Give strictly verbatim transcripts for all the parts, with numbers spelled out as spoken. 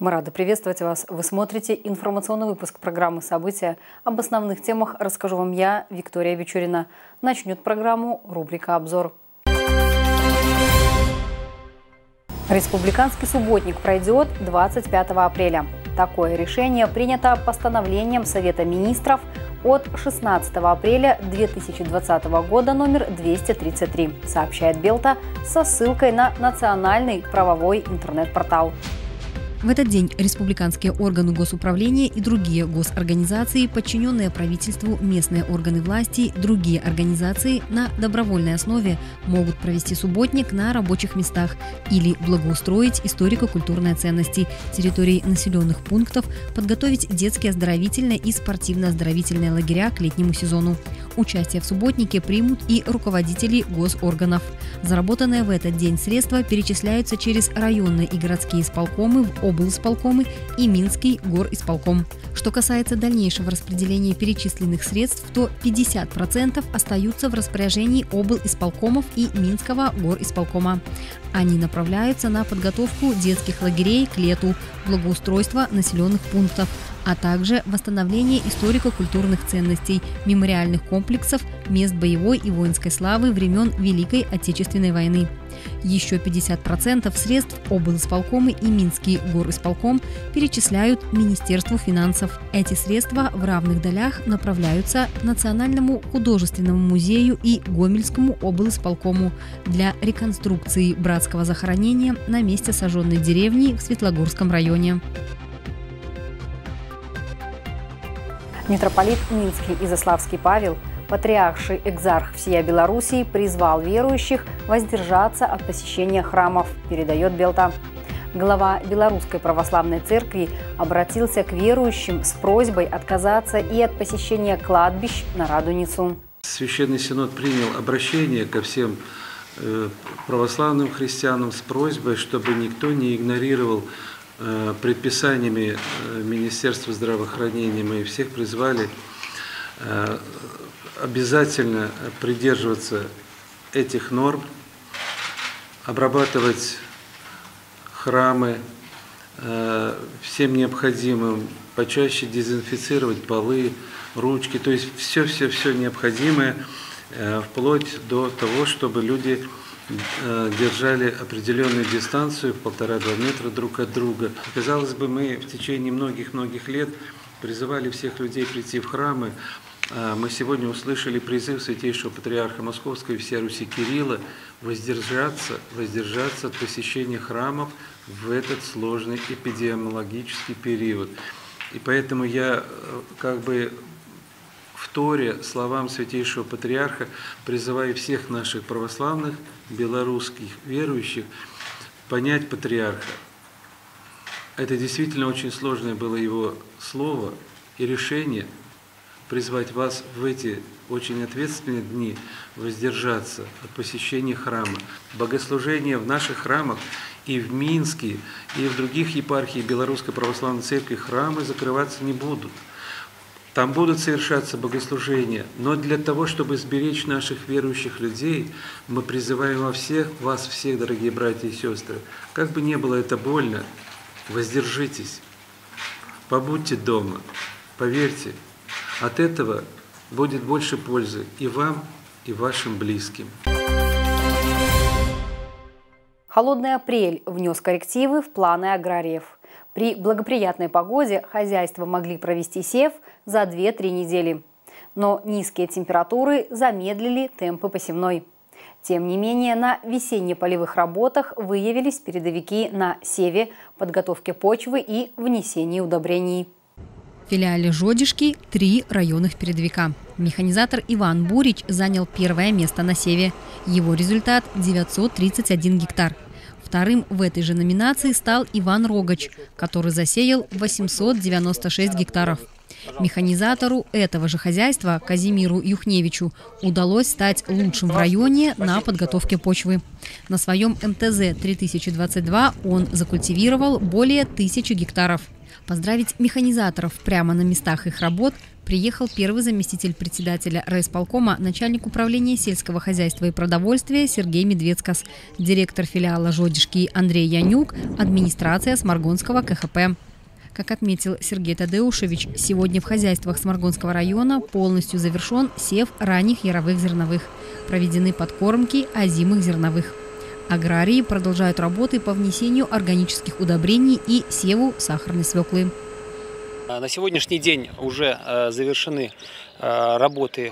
Мы рады приветствовать вас. Вы смотрите информационный выпуск программы «События». Об основных темах расскажу вам я, Виктория Вечурина. Начнет программу рубрика «Обзор». Республиканский субботник пройдет двадцать пятого апреля. Такое решение принято постановлением Совета министров от шестнадцатого апреля две тысячи двадцатого года номер двести тридцать три, сообщает Белта со ссылкой на национальный правовой интернет-портал. В этот день республиканские органы госуправления и другие госорганизации, подчиненные правительству, местные органы власти, другие организации на добровольной основе могут провести субботник на рабочих местах или благоустроить историко-культурные ценности территорий населенных пунктов, подготовить детские оздоровительные и спортивно-оздоровительные лагеря к летнему сезону. Участие в субботнике примут и руководители госорганов. Заработанные в этот день средства перечисляются через районные и городские исполкомы в облисполкомы и Минский горисполком. Что касается дальнейшего распределения перечисленных средств, то пятьдесят процентов остаются в распоряжении облисполкомов и Минского горисполкома. Они направляются на подготовку детских лагерей к лету, благоустройство населенных пунктов, а также восстановление историко-культурных ценностей, мемориальных комплексов, мест боевой и воинской славы времен Великой Отечественной войны. Еще пятьдесят процентов средств облисполкомы и Минский горисполком перечисляют Министерству финансов. Эти средства в равных долях направляются Национальному художественному музею и Гомельскому облисполкому для реконструкции братского захоронения на месте сожженной деревни в Светлогорском районе. Митрополит Минский Изяславский Павел, патриарший экзарх всея Белоруссии, призвал верующих воздержаться от посещения храмов, передает Белта. Глава Белорусской православной церкви обратился к верующим с просьбой отказаться и от посещения кладбищ на Радуницу. Священный Синод принял обращение ко всем православным христианам с просьбой, чтобы никто не игнорировал предписаниями Министерства здравоохранения. Мы всех призвали обязательно придерживаться этих норм, обрабатывать храмы всем необходимым, почаще дезинфицировать полы, ручки, то есть все-все-все необходимое, вплоть до того, чтобы люди держали определенную дистанцию в полтора-два метра друг от друга. Казалось бы, мы в течение многих-многих лет призывали всех людей прийти в храмы. Мы сегодня услышали призыв Святейшего Патриарха Московского и всей Руси Кирилла воздержаться, воздержаться от посещения храмов в этот сложный эпидемиологический период. И поэтому я как бы вторя словам Святейшего Патриарха призываю всех наших православных белорусских верующих понять Патриарха. Это действительно очень сложное было его слово и решение призвать вас в эти очень ответственные дни воздержаться от посещения храма. Богослужения в наших храмах и в Минске, и в других епархиях Белорусской Православной Церкви храмы закрываться не будут. Там будут совершаться богослужения, но для того, чтобы сберечь наших верующих людей, мы призываем вас всех, вас всех, дорогие братья и сестры, как бы ни было это больно, воздержитесь, побудьте дома, поверьте, от этого будет больше пользы и вам, и вашим близким. Холодный апрель внес коррективы в планы аграриев. При благоприятной погоде хозяйства могли провести сев за две-три недели. Но низкие температуры замедлили темпы посевной. Тем не менее, на весенне-полевых работах выявились передовики на севе, подготовке почвы и внесении удобрений. В филиале «Жодишки» три районных передовика. Механизатор Иван Бурич занял первое место на севе. Его результат – девятьсот тридцать один гектар. Вторым в этой же номинации стал Иван Рогач, который засеял восемьсот девяносто шесть гектаров. Механизатору этого же хозяйства, Казимиру Юхневичу, удалось стать лучшим в районе на подготовке почвы. На своем эм тэ зэ три тысячи двадцать два он закультивировал более тысячи гектаров. Поздравить механизаторов прямо на местах их работ приехал первый заместитель председателя райисполкома, начальник управления сельского хозяйства и продовольствия Сергей Медведскас, директор филиала Жодишки Андрей Янюк, администрация Сморгонского ка ха пэ. Как отметил Сергей Тадеушевич, сегодня в хозяйствах Сморгонского района полностью завершен сев ранних яровых зерновых. Проведены подкормки озимых зерновых. Аграрии продолжают работы по внесению органических удобрений и севу сахарной свеклы. На сегодняшний день уже завершены работы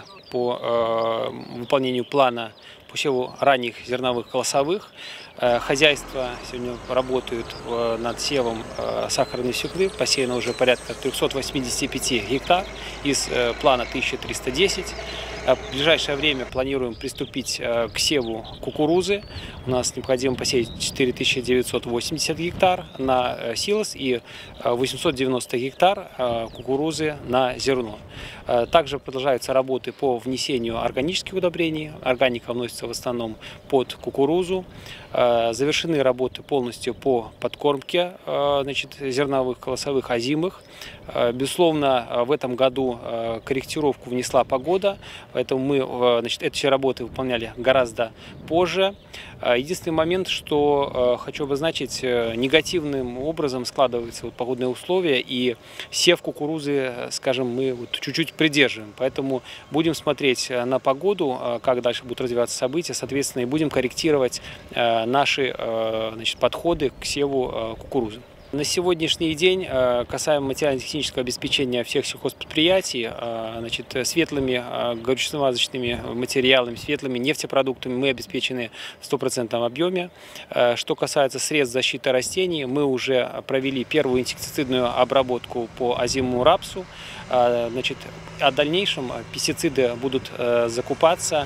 по выполнению плана по севу ранних зерновых колосовых. Хозяйства сегодня работают над севом сахарной свеклы. Посеяно уже порядка трёхсот восьмидесяти пяти гектар из плана тысяча триста десять. В ближайшее время планируем приступить к севу кукурузы. У нас необходимо посеять четыре тысячи девятьсот восемьдесят гектар на силос и восемьсот девяносто гектар кукурузы на зерно. Также продолжаются работы по внесению органических удобрений. Органика вносится в основном под кукурузу. Завершены работы полностью по подкормке, значит, зерновых, колосовых, озимых. Безусловно, в этом году корректировку внесла погода, поэтому мы, значит, эти работы выполняли гораздо позже. Единственный момент, что хочу обозначить, негативным образом складываются вот погодные условия, и сев кукурузы, скажем, мы вот чуть-чуть придерживаем. Поэтому будем смотреть на погоду, как дальше будут развиваться события, соответственно, и будем корректировать наши, значит, подходы к севу кукурузы. На сегодняшний день, касаемо материально-технического обеспечения всех сельхозпредприятий, значит, светлыми горюче-смазочными материалами, светлыми нефтепродуктами мы обеспечены в стопроцентном объеме. Что касается средств защиты растений, мы уже провели первую инсектицидную обработку по озимому рапсу. Значит, а в дальнейшем пестициды будут закупаться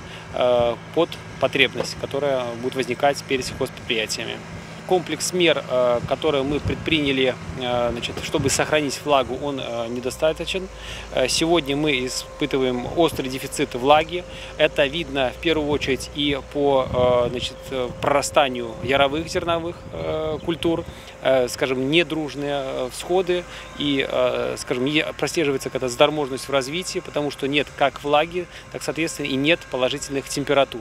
под потребность, которая будет возникать перед сельхозпредприятиями. Комплекс мер, которые мы предприняли, значит, чтобы сохранить влагу, он недостаточен. Сегодня мы испытываем острый дефицит влаги. Это видно в первую очередь и по, значит, прорастанию яровых зерновых культур, скажем, недружные всходы, и, скажем, прослеживается какая-то заторможенность в развитии, потому что нет как влаги, так, соответственно, и нет положительных температур.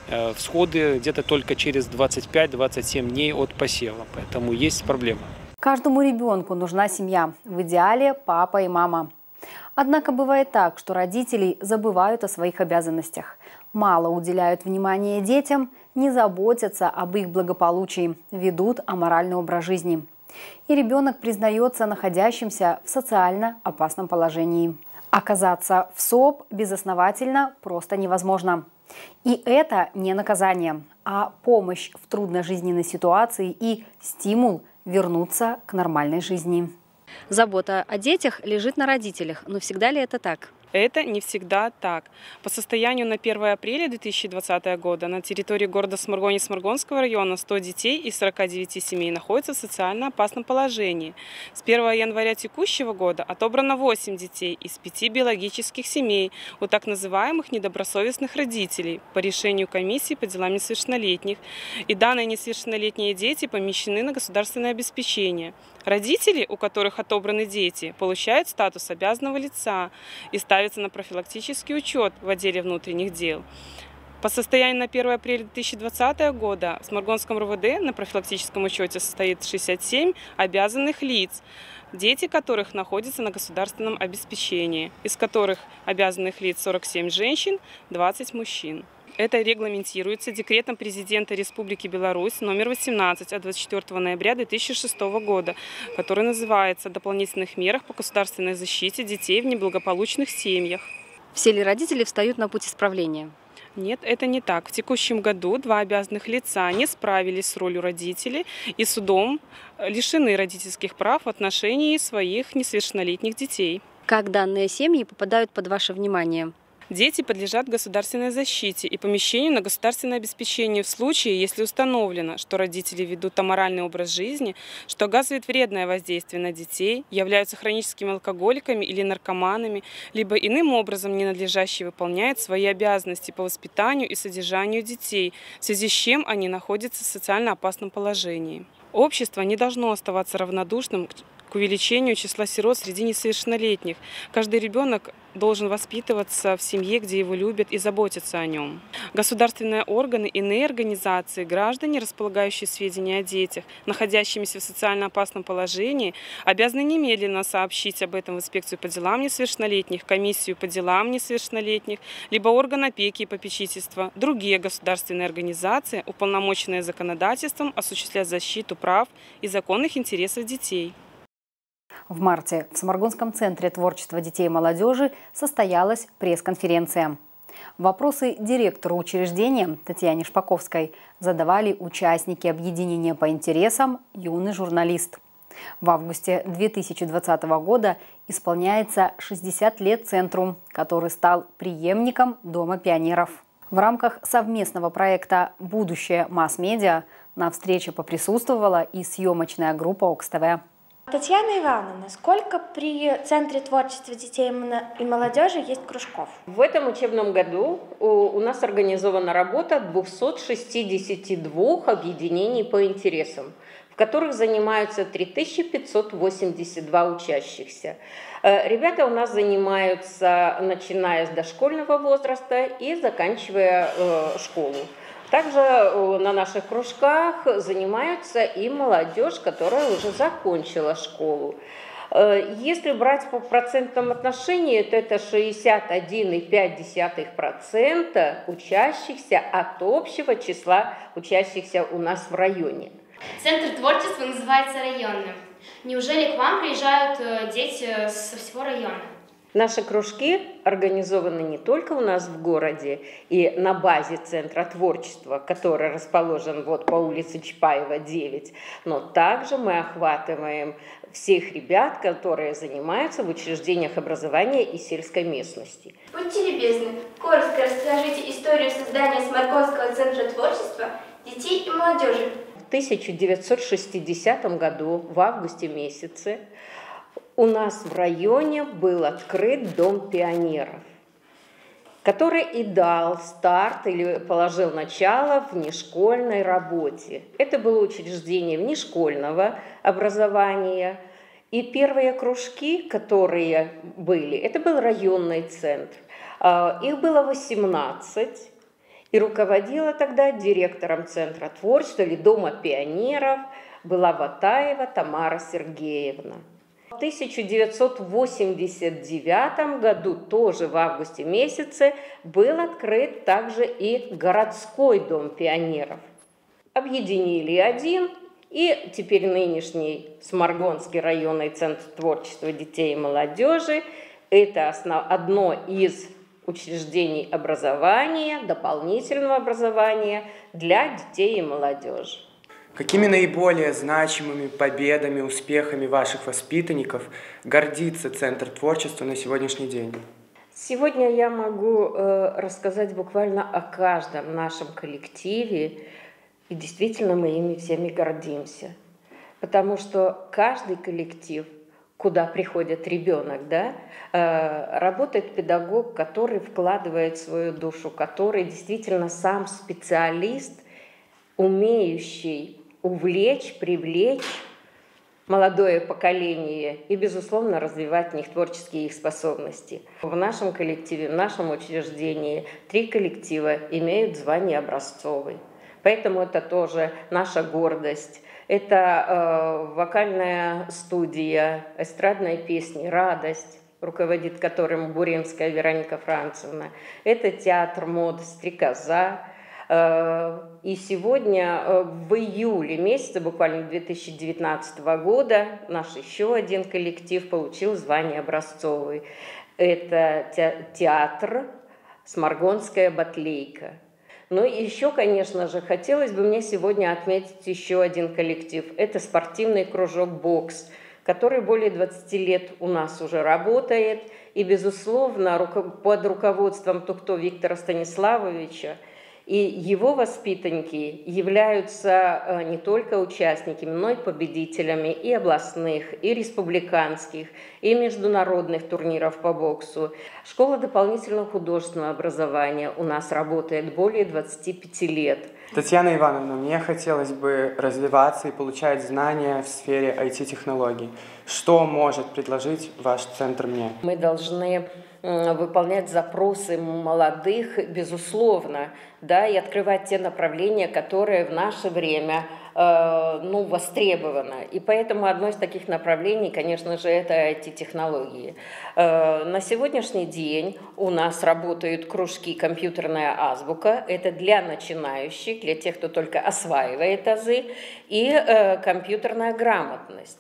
Всходы где-то только через двадцать пять — двадцать семь дней от посева, поэтому есть проблема. Каждому ребенку нужна семья, в идеале папа и мама. Однако бывает так, что родители забывают о своих обязанностях, мало уделяют внимания детям, не заботятся об их благополучии, ведут аморальный образ жизни. И ребенок признается находящимся в социально опасном положении. Оказаться в СОП безосновательно просто невозможно. И это не наказание, а помощь в трудной жизненной ситуации и стимул вернуться к нормальной жизни. Забота о детях лежит на родителях, но всегда ли это так? Это не всегда так. По состоянию на первое апреля две тысячи двадцатого года на территории города Сморгоне Сморгонского района сто детей из сорока девяти семей находятся в социально опасном положении. С первого января текущего года отобрано восемь детей из пяти биологических семей у так называемых недобросовестных родителей по решению комиссии по делам несовершеннолетних. И данные несовершеннолетние дети помещены на государственное обеспечение. Родители, у которых отобраны дети, получают статус обязанного лица и ставятся на профилактический учет в отделе внутренних дел. По состоянию на первое апреля две тысячи двадцатого года в Сморгонском эр вэ дэ на профилактическом учете состоит шестьдесят семь обязанных лиц, дети которых находятся на государственном обеспечении, из которых обязанных лиц сорок семь женщин, двадцать мужчин. Это регламентируется декретом президента Республики Беларусь номер восемнадцать от двадцать четвёртого ноября две тысячи шестого года, который называется «О дополнительных мерах по государственной защите детей в неблагополучных семьях». Все ли родители встают на путь исправления? Нет, это не так. В текущем году два обязанных лица не справились с ролью родителей и судом лишены родительских прав в отношении своих несовершеннолетних детей. Как данные семьи попадают под ваше внимание? Дети подлежат государственной защите и помещению на государственное обеспечение в случае, если установлено, что родители ведут аморальный образ жизни, что оказывает вредное воздействие на детей, являются хроническими алкоголиками или наркоманами, либо иным образом ненадлежаще выполняют свои обязанности по воспитанию и содержанию детей, в связи с чем они находятся в социально опасном положении. Общество не должно оставаться равнодушным к к увеличению числа сирот среди несовершеннолетних. Каждый ребенок должен воспитываться в семье, где его любят и заботятся о нем. Государственные органы, иные организации, граждане, располагающие сведения о детях, находящимися в социально опасном положении, обязаны немедленно сообщить об этом в инспекцию по делам несовершеннолетних, комиссию по делам несовершеннолетних, либо орган опеки и попечительства, другие государственные организации, уполномоченные законодательством осуществлять защиту прав и законных интересов детей. В марте в Самаргонском центре творчества детей и молодежи состоялась пресс-конференция. Вопросы директору учреждения Татьяне Шпаковской задавали участники объединения по интересам «Юный журналист». В августе две тысячи двадцатого года исполняется шестьдесят лет центру, который стал преемником Дома пионеров. В рамках совместного проекта «Будущее масс-медиа» на встрече поприсутствовала и съемочная группа ОКС-ТВ. Татьяна Ивановна, сколько при Центре творчества детей и молодежи есть кружков? В этом учебном году у нас организована работа двухсот шестидесяти двух объединений по интересам, в которых занимаются три тысячи пятьсот восемьдесят два учащихся. Ребята у нас занимаются, начиная с дошкольного возраста и заканчивая школу. Также на наших кружках занимаются и молодежь, которая уже закончила школу. Если брать по процентном отношении, то это шестьдесят один и пять десятых процента учащихся от общего числа учащихся у нас в районе. Центр творчества называется районным. Неужели к вам приезжают дети со всего района? Наши кружки организованы не только у нас в городе и на базе Центра творчества, который расположен вот по улице Чапаева, девять, но также мы охватываем всех ребят, которые занимаются в учреждениях образования и сельской местности. Будьте любезны, коротко расскажите историю создания Самаргонского Центра творчества детей и молодежи. В тысяча девятьсот шестидесятом году, в августе месяце, у нас в районе был открыт Дом пионеров, который и дал старт или положил начало внешкольной работе. Это было учреждение внешкольного образования. И первые кружки, которые были, это был районный центр. Их было восемнадцать. И руководила тогда директором Центра творчества или Дома пионеров была Ватаева Тамара Сергеевна. В тысяча девятьсот восемьдесят девятом году, тоже в августе месяце, был открыт также и городской Дом пионеров. Объединили один, и теперь нынешний Самаргонский районный центр творчества детей и молодежи – это основ... одно из учреждений образования, дополнительного образования для детей и молодежи. Какими наиболее значимыми победами, успехами ваших воспитанников гордится Центр творчества на сегодняшний день? Сегодня я могу э, рассказать буквально о каждом нашем коллективе, и действительно мы ими всеми гордимся. Потому что каждый коллектив, куда приходит ребенок, да, э, работает педагог, который вкладывает свою душу, который действительно сам специалист, умеющий увлечь, привлечь молодое поколение и, безусловно, развивать в них творческие их способности. В нашем коллективе, в нашем учреждении три коллектива имеют звание образцовый. Поэтому это тоже наша гордость. Это э, вокальная студия, эстрадной песни «Радость», руководит которым Буринская Вероника Францевна. Это театр моды «Стрекоза». И сегодня, в июле месяце, буквально две тысячи девятнадцатого года, наш еще один коллектив получил звание образцовый. Это театр «Сморгонская батлейка». Ну и еще, конечно же, хотелось бы мне сегодня отметить еще один коллектив. Это спортивный кружок «Бокс», который более двадцати лет у нас уже работает. И, безусловно, под руководством Тукто Виктора Станиславовича и его воспитанники являются не только участниками, но и победителями и областных, и республиканских, и международных турниров по боксу. Школа дополнительного художественного образования у нас работает более двадцати пяти лет. Татьяна Ивановна, мне хотелось бы развиваться и получать знания в сфере ай ти-технологий. Что может предложить ваш центр мне? Мы должны выполнять запросы молодых, безусловно, да, и открывать те направления, которые в наше время э, ну, востребованы. И поэтому одно из таких направлений, конечно же, это ай ти-технологии. Э, на сегодняшний день у нас работают кружки «Компьютерная азбука». Это для начинающих, для тех, кто только осваивает азы, и э, компьютерная грамотность.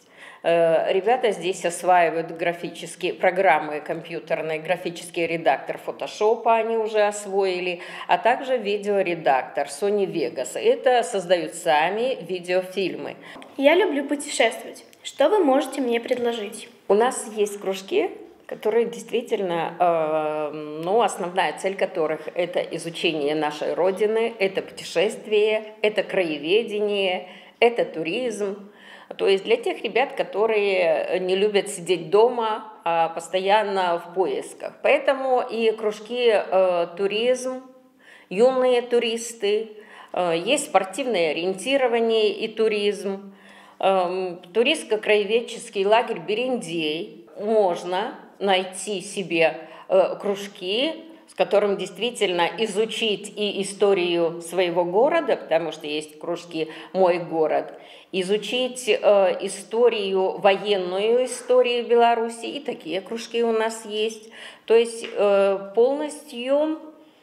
Ребята здесь осваивают графические программы компьютерные, графический редактор Photoshop они уже освоили, а также видеоредактор Sony Vegas. Это создают сами видеофильмы. Я люблю путешествовать. Что вы можете мне предложить? У нас есть кружки, которые действительно, э, ну, основная цель которых – это изучение нашей Родины, это путешествие, это краеведение, это туризм. То есть для тех ребят, которые не любят сидеть дома, а постоянно в поисках. Поэтому и кружки э, туризм, юные туристы, э, есть спортивное ориентирование и туризм, э, туристско-краеведческий лагерь Берендей. Можно найти себе э, кружки, с которым действительно изучить и историю своего города, потому что есть кружки «Мой город», изучить э, историю, военную историю Беларуси, и такие кружки у нас есть. То есть э, полностью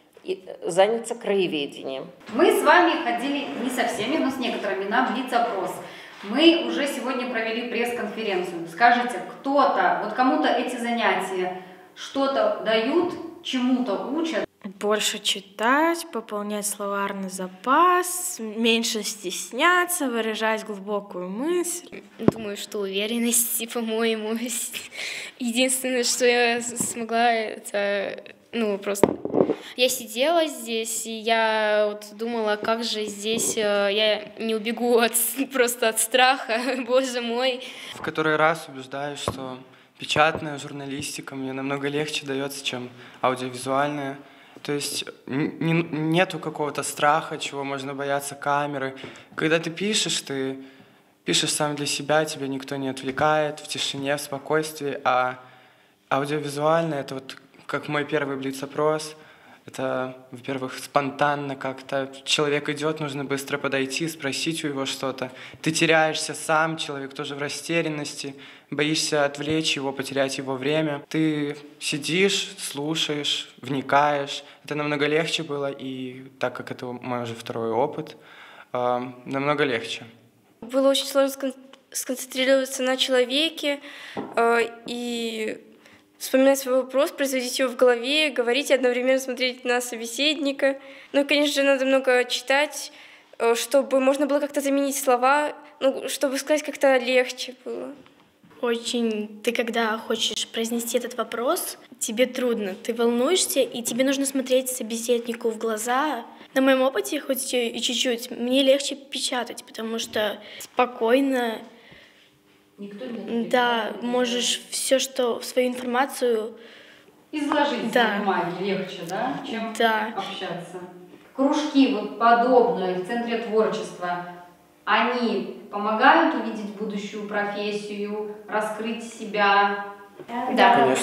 заняться краеведением. Мы с вами ходили не со всеми, но с некоторыми на блиц-опрос. Мы уже сегодня провели пресс-конференцию. Скажите, кто-то, вот кому-то эти занятия что-то дают, чему-то учат? Больше читать, пополнять словарный запас, меньше стесняться, выражать глубокую мысль. Думаю, что уверенности, по-моему. Единственное, что я смогла, это, ну, просто... Я сидела здесь, и я вот думала, как же здесь я не убегу от, просто от страха, боже мой. В который раз убеждаюсь, что печатная журналистика мне намного легче дается, чем аудиовизуальная. То есть не, нету какого-то страха, чего можно бояться камеры. Когда ты пишешь, ты пишешь сам для себя, тебя никто не отвлекает, в тишине, в спокойствии. А аудиовизуально — это вот как мой первый блиц-опрос. Это, во-первых, спонтанно как-то. Человек идет, нужно быстро подойти, спросить у него что-то. Ты теряешься сам, человек тоже в растерянности, боишься отвлечь его, потерять его время. Ты сидишь, слушаешь, вникаешь. Это намного легче было, и так как это мой уже второй опыт, э, намного легче. Было очень сложно сконцентрироваться на человеке э, и... вспоминать свой вопрос, производить его в голове, говорить и одновременно смотреть на собеседника. Ну, конечно же, надо много читать, чтобы можно было как-то заменить слова, ну, чтобы сказать как-то легче было. Очень, ты когда хочешь произнести этот вопрос, тебе трудно, ты волнуешься, и тебе нужно смотреть собеседнику в глаза. На моем опыте, хоть и чуть-чуть, мне легче печатать, потому что спокойно, никто не да, можешь все, что свою информацию изложить да. на бумаге легче, да, чем да. общаться. Кружки вот подобные в Центре творчества, они помогают увидеть будущую профессию, раскрыть себя? Да, конечно.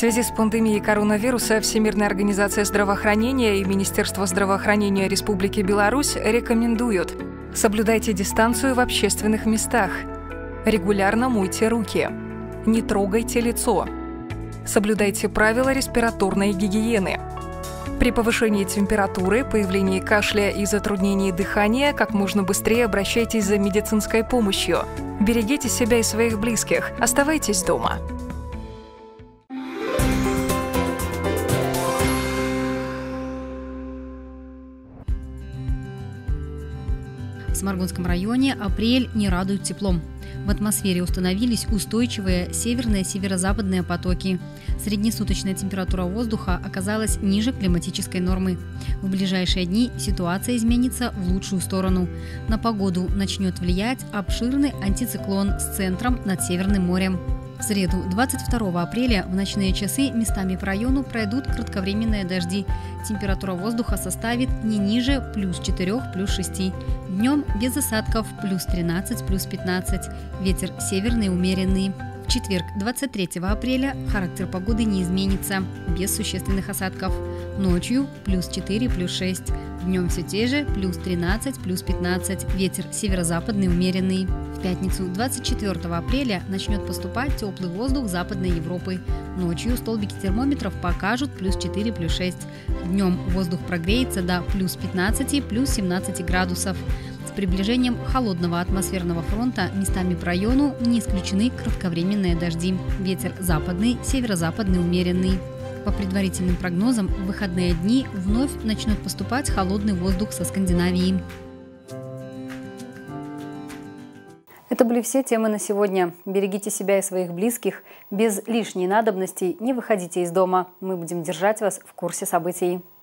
связи с пандемией коронавируса Всемирная организация здравоохранения и Министерство здравоохранения Республики Беларусь рекомендуют: соблюдайте дистанцию в общественных местах, регулярно мойте руки, не трогайте лицо, соблюдайте правила респираторной гигиены. При повышении температуры, появлении кашля и затруднении дыхания как можно быстрее обращайтесь за медицинской помощью. Берегите себя и своих близких. Оставайтесь дома. В Сморгонском районе апрель не радует теплом. В атмосфере установились устойчивые северные северо-западные потоки. Среднесуточная температура воздуха оказалась ниже климатической нормы. В ближайшие дни ситуация изменится в лучшую сторону. На погоду начнет влиять обширный антициклон с центром над Северным морем. В среду, двадцать второго апреля, в ночные часы местами по району пройдут кратковременные дожди. Температура воздуха составит не ниже плюс четырёх, плюс шести. Днем без осадков плюс тринадцать, плюс пятнадцать. Ветер северный умеренный. В четверг, двадцать третьего апреля, характер погоды не изменится, без существенных осадков. Ночью плюс четыре, плюс шесть. Днем все те же, плюс тринадцать, плюс пятнадцать. Ветер северо-западный умеренный. В пятницу, двадцать четвёртого апреля, начнет поступать теплый воздух Западной Европы. Ночью столбики термометров покажут плюс четыре, плюс шесть. Днем воздух прогреется до плюс пятнадцати, плюс семнадцати градусов. С приближением холодного атмосферного фронта местами по району не исключены кратковременные дожди. Ветер западный, северо-западный умеренный. По предварительным прогнозам, в выходные дни вновь начнет поступать холодный воздух со Скандинавии. Это были все темы на сегодня. Берегите себя и своих близких. Без лишней надобности не выходите из дома. Мы будем держать вас в курсе событий.